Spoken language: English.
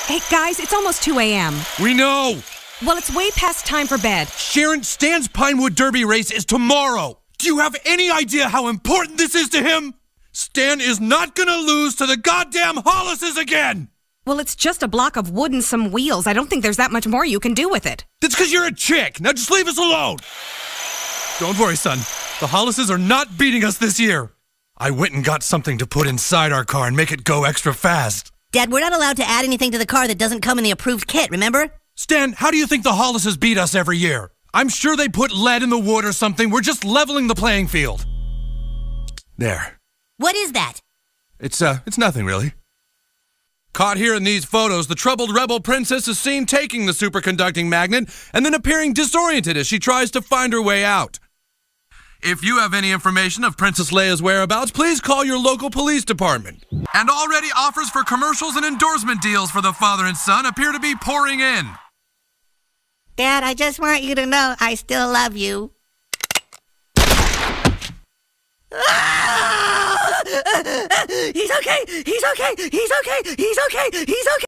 Hey, guys, it's almost 2 a.m. We know! Well, it's way past time for bed. Sharon, Stan's Pinewood Derby race is tomorrow. Do you have any idea how important this is to him? Stan is not gonna lose to the goddamn Hollises again! Well, it's just a block of wood and some wheels. I don't think there's that much more you can do with it. That's because you're a chick. Now just leave us alone. Don't worry, son. The Hollises are not beating us this year. I went and got something to put inside our car and make it go extra fast. Dad, we're not allowed to add anything to the car that doesn't come in the approved kit, remember? Stan, how do you think the Hollises beat us every year? I'm sure they put lead in the wood or something. We're just leveling the playing field. There. What is that? It's nothing really. Caught here in these photos, the troubled rebel princess is seen taking the superconducting magnet and then appearing disoriented as she tries to find her way out. If you have any information of Princess Leia's whereabouts, please call your local police department. And already offers for commercials and endorsement deals for the father and son appear to be pouring in. Dad, I just want you to know I still love you. He's okay! He's okay! He's okay! He's okay! He's okay!